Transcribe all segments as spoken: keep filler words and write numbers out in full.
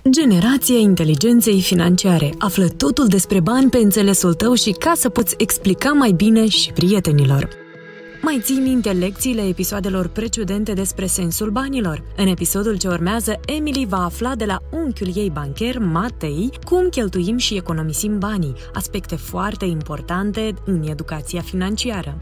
Generația inteligenței financiare. Află totul despre bani pe înțelesul tău și ca să poți explica mai bine și prietenilor. Mai ții minte lecțiile episoadelor precedente despre sensul banilor? În episodul ce urmează, Emily va afla de la unchiul ei bancher, Matei, cum cheltuim și economisim banii, aspecte foarte importante în educația financiară.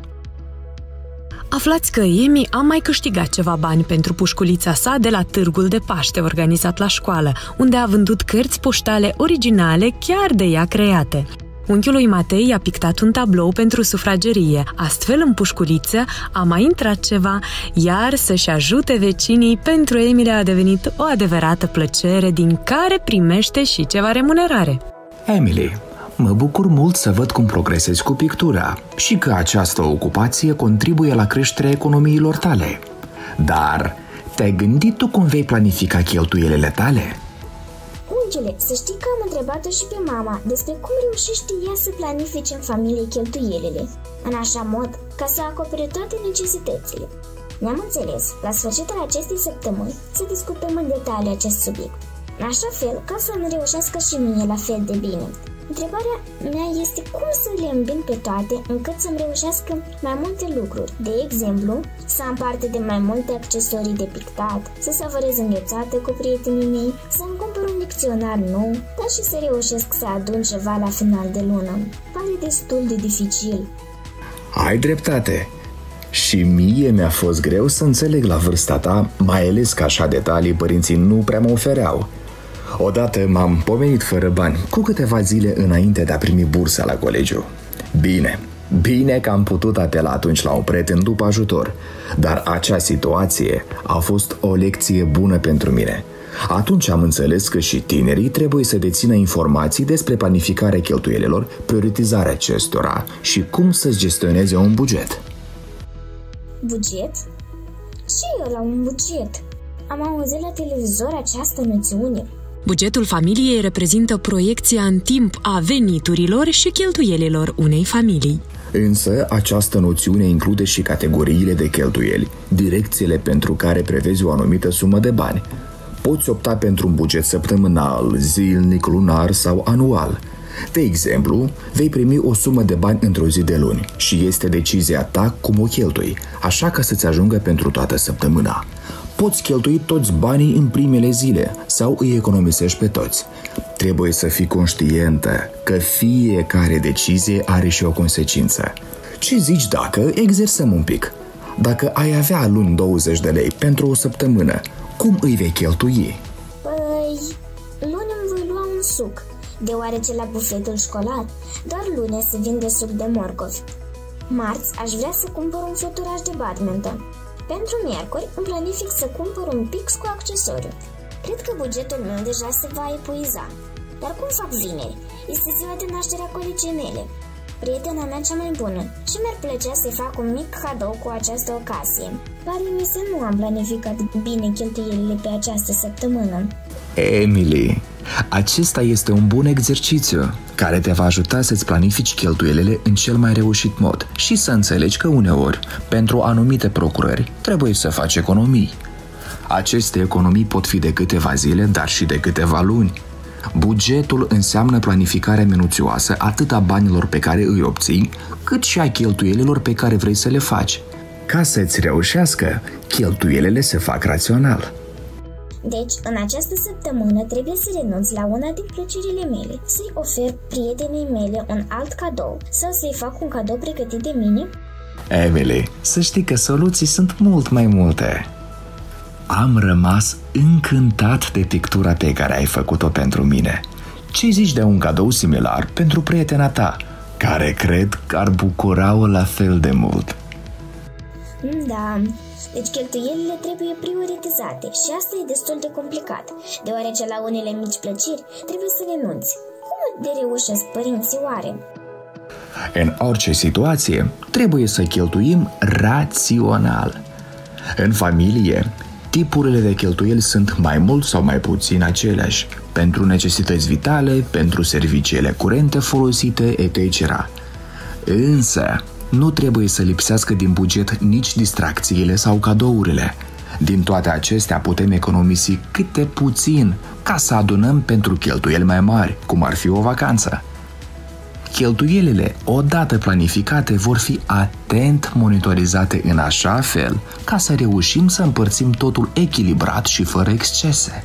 Aflați că Emi a mai câștigat ceva bani pentru pușculița sa de la târgul de Paște organizat la școală, unde a vândut cărți poștale originale chiar de ea create. Unchiul lui Matei a pictat un tablou pentru sufragerie, astfel în pușculiță a mai intrat ceva, iar să-și ajute vecinii pentru Emily a devenit o adevărată plăcere din care primește și ceva remunerare. Emily, mă bucur mult să văd cum progresezi cu pictura și că această ocupație contribuie la creșterea economiilor tale. Dar te-ai gândit tu cum vei planifica cheltuielile tale? Unchiule, să știi că am întrebat-o și pe mama despre cum reușește ea să planifice în familie cheltuielile, în așa mod ca să acopere toate necesitățile. Ne-am înțeles, la sfârșitul acestei săptămâni, să discutăm în detaliu acest subiect, în așa fel ca să îmi reușească și mie la fel de bine. Întrebarea mea este cum să le îmbin pe toate încât să-mi reușească mai multe lucruri. De exemplu, să am parte de mai multe accesorii de pictat, să savorez înghețată cu prietenii mei, să-mi cumpăr un dicționar nou, dar și să reușesc să adun ceva la final de lună. Pare destul de dificil. Ai dreptate. Și mie mi-a fost greu să înțeleg la vârsta ta, mai ales că așa detalii părinții nu prea mă ofereau. Odată m-am pomenit fără bani, cu câteva zile înainte de a primi bursa la colegiu. Bine, bine că am putut apela atunci la un prieten după ajutor, dar acea situație a fost o lecție bună pentru mine. Atunci am înțeles că și tinerii trebuie să dețină informații despre planificarea cheltuielilor, prioritizarea acestora și cum să-ți gestioneze un buget. Buget? Ce e ăla un buget? Am auzit la televizor această noțiune. Bugetul familiei reprezintă proiecția în timp a veniturilor și cheltuielilor unei familii. Însă, această noțiune include și categoriile de cheltuieli, direcțiile pentru care prevezi o anumită sumă de bani. Poți opta pentru un buget săptămânal, zilnic, lunar sau anual. De exemplu, vei primi o sumă de bani într-o zi de luni și este decizia ta cum o cheltui, așa ca să-ți ajungă pentru toată săptămâna. Poți cheltui toți banii în primele zile sau îi economisești pe toți. Trebuie să fii conștientă că fiecare decizie are și o consecință. Ce zici dacă exersăm un pic? Dacă ai avea luni douăzeci de lei pentru o săptămână, cum îi vei cheltui? Păi, luni îmi voi lua un suc, deoarece la bufetul școlar doar luni se vinde suc de morcovi. Marți aș vrea să cumpăr un fluturaș de badminton. Pentru miercuri îmi planific să cumpăr un pix cu accesoriu. Cred că bugetul meu deja se va epuiza. Dar cum fac vineri? Este ziua de naștere a colegii mele, prietena mea cea mai bună, și mi-ar plăcea să-i fac un mic cadou cu această ocazie. Pare mi să nu am planificat bine cheltuielile pe această săptămână. Emily, acesta este un bun exercițiu care te va ajuta să-ți planifici cheltuielile în cel mai reușit mod și să înțelegi că uneori, pentru anumite procurări, trebuie să faci economii. Aceste economii pot fi de câteva zile, dar și de câteva luni. Bugetul înseamnă planificarea minuțioasă atât a banilor pe care îi obții, cât și a cheltuielilor pe care vrei să le faci. Ca să-ți reușească, cheltuielile se fac rațional. Deci, în această săptămână trebuie să renunț la una din plăcerile mele, să-i ofer prietenii mele un alt cadou sau să-i fac un cadou pregătit de mine? Emily, să știi că soluții sunt mult mai multe. Am rămas încântat de pictura pe care ai făcut-o pentru mine. Ce zici de un cadou similar pentru prietena ta, care cred că ar bucura-o la fel de mult? Da, deci cheltuielile trebuie prioritizate și asta e destul de complicat, deoarece la unele mici plăceri trebuie să renunți. Cum de reușesc părinții oare? În orice situație, trebuie să cheltuim rațional. În familie, tipurile de cheltuieli sunt mai mult sau mai puțin aceleași, pentru necesități vitale, pentru serviciile curente folosite, et cetera. Însă, nu trebuie să lipsească din buget nici distracțiile sau cadourile. Din toate acestea putem economisi câte puțin ca să adunăm pentru cheltuieli mai mari, cum ar fi o vacanță. Cheltuielile, odată planificate, vor fi atent monitorizate în așa fel ca să reușim să împărțim totul echilibrat și fără excese.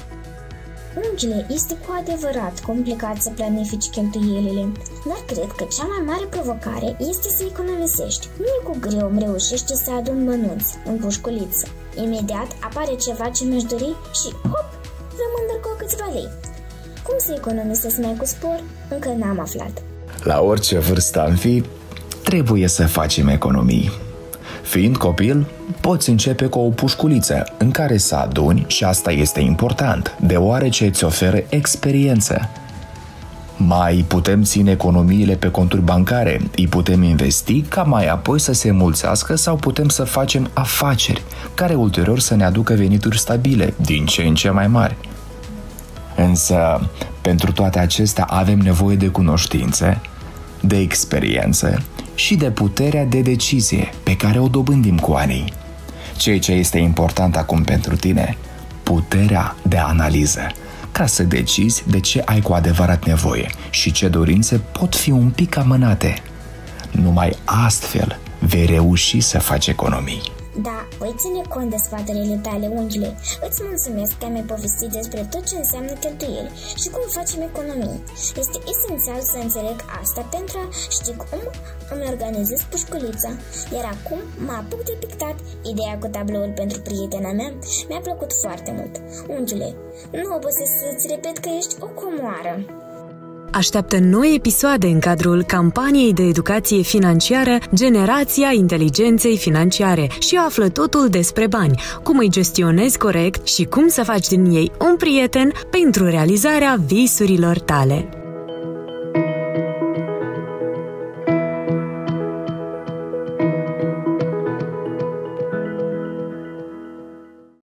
Ungile, este cu adevărat complicat să planifici cheltuielile, dar cred că cea mai mare provocare este să economisești. Nu e cu greu îmi reușește să adun mănunți în pușculiță. Imediat apare ceva ce mi-aș dori și hop, rămân cu câțiva lei. Cum să economisesc mai cu spor? Încă n-am aflat. La orice vârstă am fi, trebuie să facem economii. Fiind copil, poți începe cu o pușculiță în care să aduni și asta este important, deoarece îți oferă experiență. Mai putem ține economiile pe conturi bancare, îi putem investi ca mai apoi să se înmulțească sau putem să facem afaceri, care ulterior să ne aducă venituri stabile, din ce în ce mai mari. Însă, pentru toate acestea avem nevoie de cunoștințe, de experiență și de puterea de decizie pe care o dobândim cu anii. Ceea ce este important acum pentru tine, puterea de analiză, ca să decizi de ce ai cu adevărat nevoie și ce dorințe pot fi un pic amânate. Numai astfel vei reuși să faci economii. Da, voi ține cont de sfaturile tale, unghiule. Îți mulțumesc că mi-ai povestit despre tot ce înseamnă cheltuieli și cum facem economii. Este esențial să înțeleg asta pentru a ști cum îmi organizez pușculița. Iar acum mă apuc de pictat. Ideea cu tabloul pentru prietena mea mi-a plăcut foarte mult. Unghiule, nu obosesc să-ți repet că ești o comoară. Așteaptă noi episoade în cadrul campaniei de educație financiară Generația Inteligenței Financiare și află totul despre bani, cum îi gestionezi corect și cum să faci din ei un prieten pentru realizarea visurilor tale.